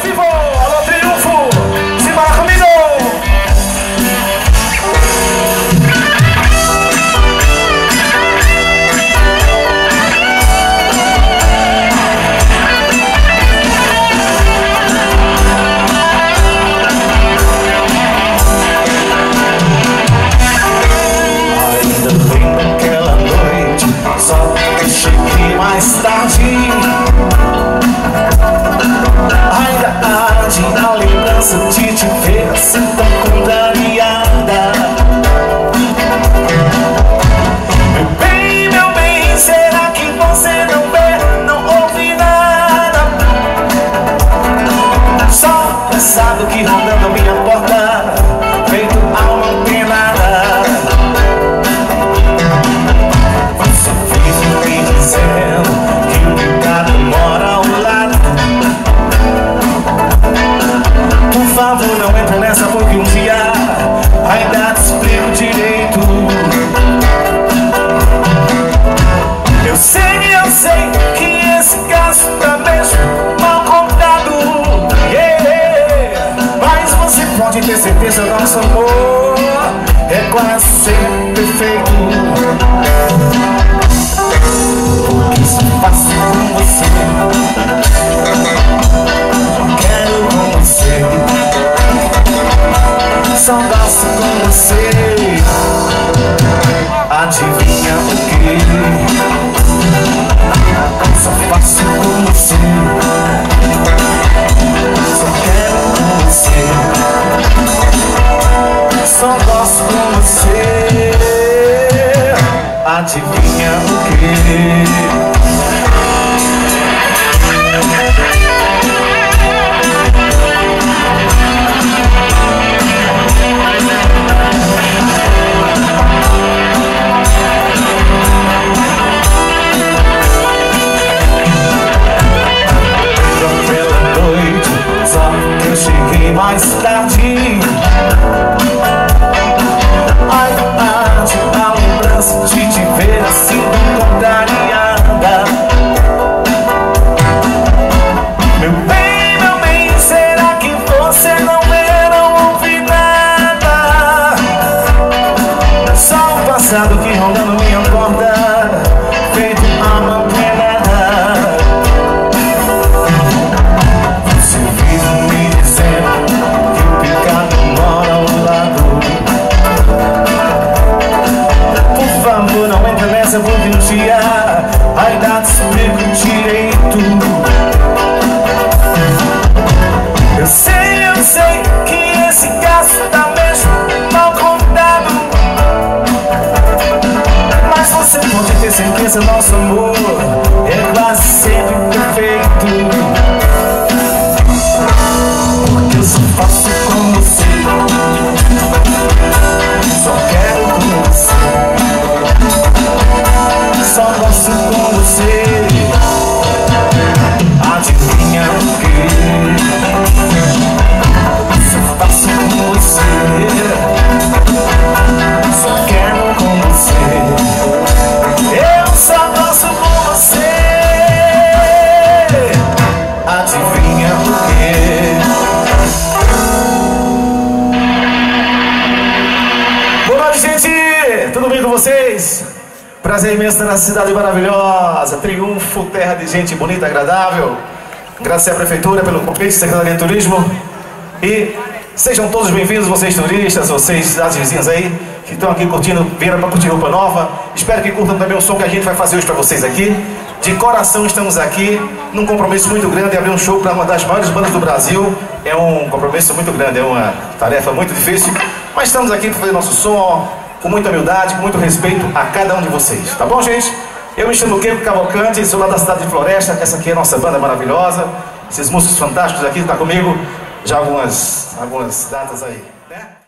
vivo, alô Triunfo, simbora comigo! Só que cheguei mais tarde. Ainda arde a lembrança de te ver assim tão contrariada. Meu bem, será que você não vê, não ouve nada? Só pensado que rondando a minha porta, feito alma penada. Dizendo que o pecado mora ao lado. Por favor, não entra nessa, porque um dia ainda te explico direito. Eu sei que esse caso tá mesmo mal contado, mas você pode ter certeza, nosso amor é quase sempre perfeito. O que se faço com você, só quero com você, só gosto com você. Adivinha o que? Só faço com você, só quero com você, só gosto com você. Adivinha o que? Naquela noite, só que eu cheguei mais tarde. Ai, tarde, a lembrança de te ver assim contrariada. Meu bem, será que você não vê, não ouve nada? Só o passado que rondando minha porta, feito a mão penada. Você vive me dizendo que o pecado mora ao lado. Por favor, não entra nessa, porque um dia ainda te explico direito. Eu sei que esse caso tá mesmo mal contado, mas você pode ter certeza, nosso amor é quase sempre perfeito. Porque eu só faço com você, só quero com você, só gosto com você. Adivinha o que? Só faço com você, só quero com você, eu só gosto com você. Adivinha o que? Boa noite, gente! Tudo bem com vocês? Prazer imenso estar nessa cidade maravilhosa, Triunfo, terra de gente bonita, agradável. Agradecer à Prefeitura pelo convite, Secretaria de Turismo. E sejam todos bem-vindos, vocês turistas, vocês cidades vizinhas aí, que estão aqui curtindo, vieram para curtir Roupa Nova. Espero que curtam também o som que a gente vai fazer hoje para vocês aqui. De coração estamos aqui, num compromisso muito grande, abrir um show para uma das maiores bandas do Brasil. É um compromisso muito grande, é uma tarefa muito difícil, mas estamos aqui para fazer nosso som, com muita humildade, com muito respeito a cada um de vocês, tá bom, gente? Eu me chamo Keiko Cavalcante, sou lá da cidade de Floresta, essa aqui é a nossa banda maravilhosa. Esses músicos fantásticos aqui estão comigo já algumas datas aí, né?